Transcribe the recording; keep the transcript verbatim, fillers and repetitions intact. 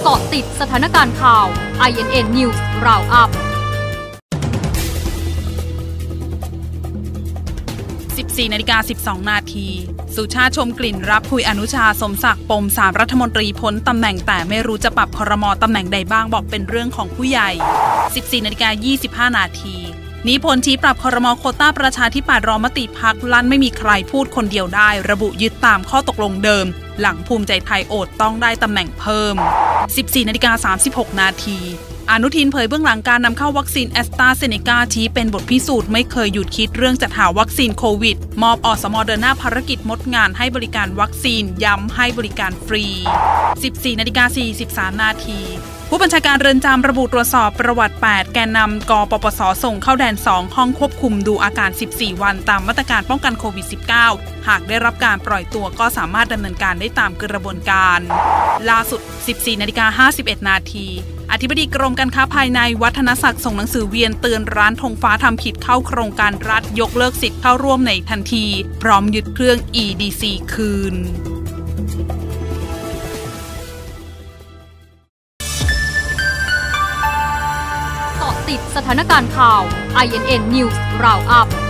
เกาะติดสถานการณ์ข่าว ไอ เอ็น เอ็น News Roundup สิบสี่นาฬิกาสิบสองนาทีสุชาติชมกลิ่นรับคุยอนุชาสมศักดิ์ปมสามรัฐมนตรีพ้นตำแหน่งแต่ไม่รู้จะปรับครม.ตำแหน่งใดบ้างบอกเป็นเรื่องของผู้ใหญ่ สิบสี่นาฬิกายี่สิบห้านาทีนิพนธ์ชี้ปรับครม.โควต้าประชาธิปัตย์รอมติพรรคลั่นไม่มีใครพูดคนเดียวได้ระบุยึดตามข้อตกลงเดิมหลังภูมิใจไทยโอดต้องได้ตำแหน่งเพิ่ม สิบสี่นาฬิกาสามสิบหกนาทีอนุทินเผยเบื้องหลังการนำเข้าวัคซีนแอสตราเซเนกาชี้เป็นบทพิสูจน์ไม่เคยหยุดคิดเรื่องจัดหาวัคซีนโควิดมอบอสมเดินหน้าภารกิจมดงานให้บริการวัคซีนย้ำให้บริการฟรี สิบสี่นาฬิกาสี่สิบสามนาทีผู้บัญชาการเรือนจำระบุตรวจสอบประวัติแปดแกนนำกปปสส่งเข้าแดนสองห้องควบคุมดูอาการสิบสี่วันตามมาตรการป้องกันโควิด สิบเก้า หากได้รับการปล่อยตัวก็สามารถดำเนินการได้ตามกระบวนการล่าสุด สิบสี่นาฬิกาห้าสิบเอ็ดนาทีอธิบดีกรมการค้าภายในวัฒนศักดิ์ส่งหนังสือเวียนเตือนร้านธงฟ้าทำผิดเข้าโครงการรัฐยกเลิกสิทธิ์เข้าร่วมในทันทีพร้อมยึดเครื่อง อี ดี ซี คืนเกาะติดสถานการณ์ข่าว ไอ เอ็น เอ็น News Roundup